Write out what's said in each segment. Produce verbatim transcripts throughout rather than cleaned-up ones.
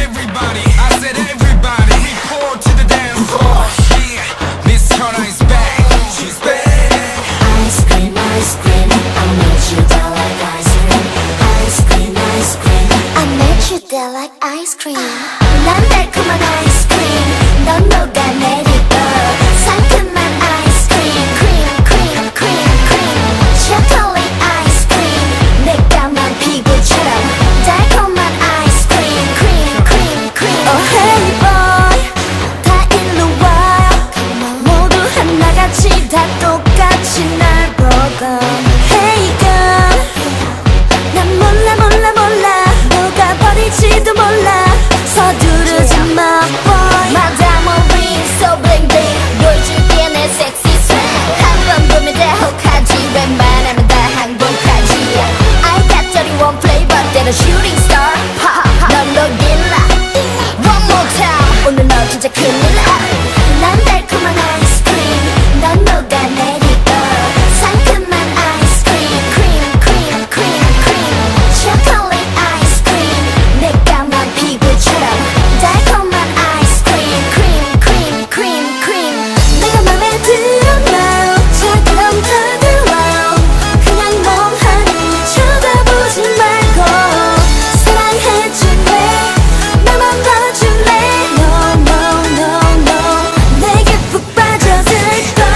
everybody, I said everybody, report to the dance floor. Yeah, Miss Turner is back, she's back. Ice cream, ice cream, I made you down like ice cream. Ice cream, ice cream, I made you down like ice cream. 난 달콤한 ice cream, 넌 녹아내리고 상큼한 ice cream. Cream, cream, cream, cream, chocolate ice cream. 내 까만 피부처럼 달콤한 ice cream. Cream, cream, cream. Oh hey boy, 다 일로 와요. 모두 하나같이 다 똑같이 날 보고. Hey girl, 난 몰라 몰라 몰라 녹아버릴지도 몰라. 서두르지 마 boy. Madame Maureen so bling bling, 보여줄게 내 섹시 swag. 한 번 보면 다 혹하지, 웬만하면 다 항복하지. I got thirty-one flavor, 때론 shooting star. 넌 녹일라. One more time, 오늘 너 진짜 큰일 나. 난 달콤한 ice cream, 넌 녹아내리고 상큼한 ice cream. Cream, cream, cream, cream, chocolate ice cream. 내 까만 피부처럼 달콤한 ice cream. Cream, cream, cream, cream. 내가 맘에 들어봐요. 차가운 다가와요. 그냥 멍하니 쳐다보지 말고 사랑해줄래, 나만 봐줄래. No, no, no, no, 내게 푹 빠져들걸.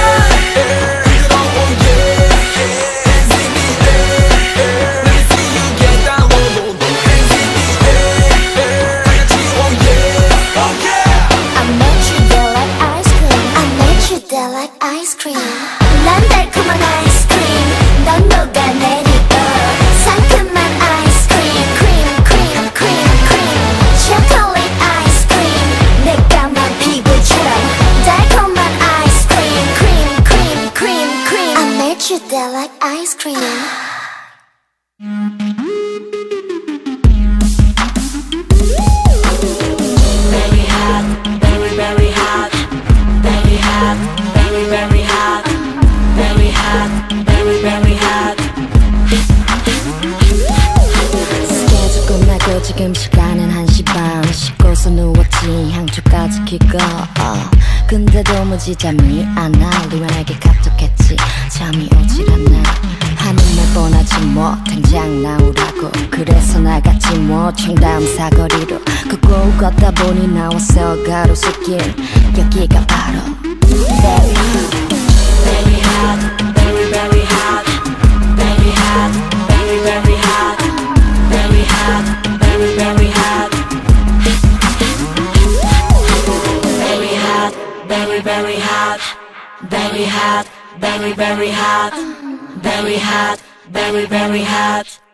I made you there like ice cream. I made you there like ice cream. 난 달콤한 ice cream, 넌 녹아내리고 상큼한 ice cream. Cream, cream, cream, cream, chocolate ice cream. 내 까만 피부처럼 달콤한 ice cream. Cream, cream, cream, cream, I made you there like ice cream. Very hot, very very hot, very hot, very very hot, very hot, very very hot. 스케줄 끝나고 지금 시간은 한 시 반. 씻고서 누웠지, 향초까지 켜고. 어. 근데 도무지 잠이 안 나. 루안에게 카톡했지, 잠이 오질 않나. 하는 날 뻔하지 뭐, 당장 나오라고. 그래서 나갔지 뭐, 청담 사거리로. 걷고 걷다 보니 나왔어 가로수길. 여기가 바로 Very hot, Very hot, very very hot, very hot, very very hot, very hot, very very hot. Very hot, very very hot, very hot, very very hot, very hot, very very hot.